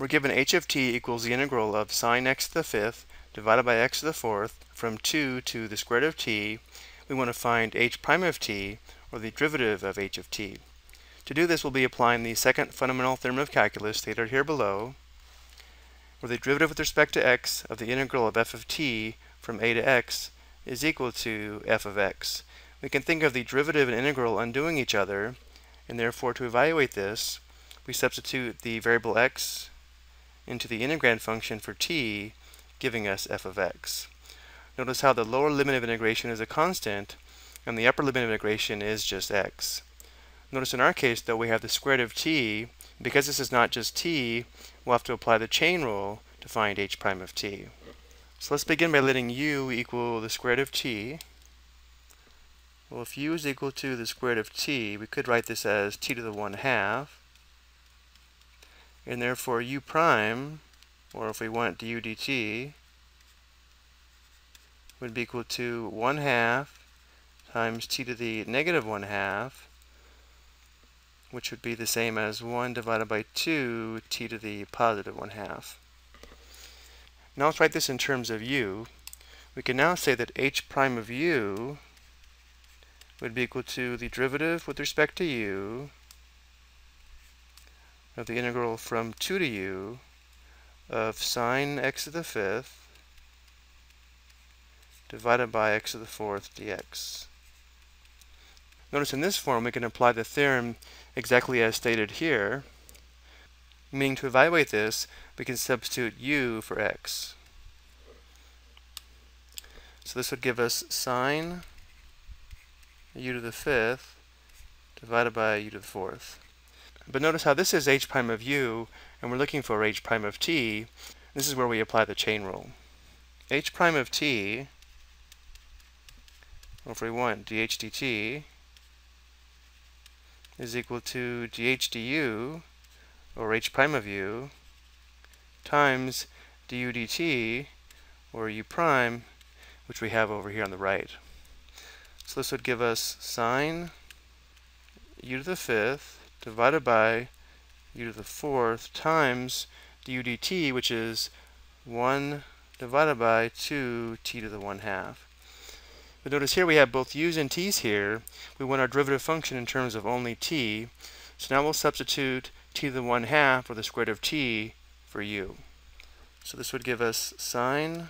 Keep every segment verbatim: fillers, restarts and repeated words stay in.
We're given h of t equals the integral of sine x to the fifth divided by x to the fourth from two to the square root of t. We want to find h prime of t, or the derivative of h of t. To do this, we'll be applying the second fundamental theorem of calculus stated here below, where the derivative with respect to x of the integral of f of t from a to x is equal to f of x. We can think of the derivative and integral undoing each other, and therefore to evaluate this, we substitute the variable x into the integrand function for t, giving us f of x. Notice how the lower limit of integration is a constant, and the upper limit of integration is just x. Notice in our case, though, we have the square root of t. Because this is not just t, we'll have to apply the chain rule to find h prime of t. So let's begin by letting u equal the square root of t. Well, if u is equal to the square root of t, we could write this as t to the one half. And therefore u prime, or if we want du dt, would be equal to one half times t to the negative one half, which would be the same as one divided by two t to the positive one half. Now let's write this in terms of u. We can now say that h prime of u would be equal to the derivative with respect to u of the integral from two to u of sine x to the fifth divided by x to the fourth dx. Notice in this form we can apply the theorem exactly as stated here, meaning to evaluate this we can substitute u for x. So this would give us sine u to the fifth divided by u to the fourth. But notice how this is h prime of u, and we're looking for h prime of t. This is where we apply the chain rule. H prime of t, or if we want dh dt, is equal to dh du, or h prime of u, times du dt, or u prime, which we have over here on the right. So this would give us sine u to the fifth divided by u to the fourth times du dt, which is one divided by two t to the one half. But notice here we have both u's and t's here. We want our derivative function in terms of only t. So now we'll substitute t to the one half, or the square root of t, for u. So this would give us sine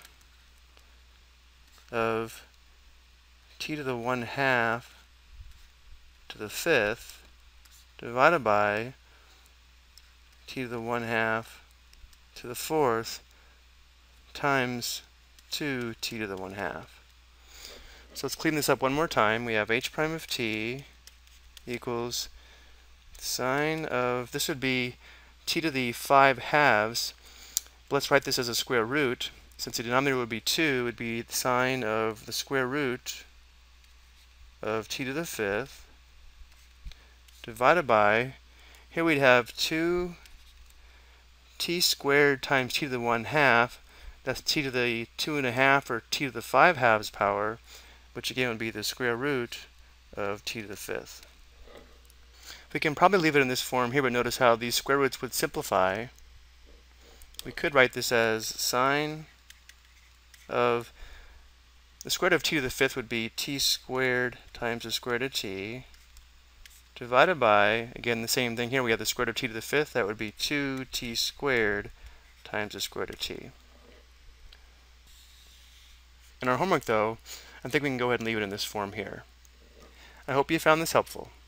of t to the one half to the fifth divided by t to the one half to the fourth times two t to the one half. So let's clean this up one more time. We have h prime of t equals sine of, this would be t to the five halves. But let's write this as a square root. Since the denominator would be two, it would be sine of the square root of t to the fifth divided by, here we'd have two t squared times t to the one half. That's t to the two and a half, or t to the five halves power, which again would be the square root of t to the fifth. We can probably leave it in this form here, but notice how these square roots would simplify. We could write this as sine of the square root of t to the fifth would be t squared times the square root of t divided by, again the same thing here, we have the square root of t to the fifth, that would be two t squared times the square root of t. In our homework though, I think we can go ahead and leave it in this form here. I hope you found this helpful.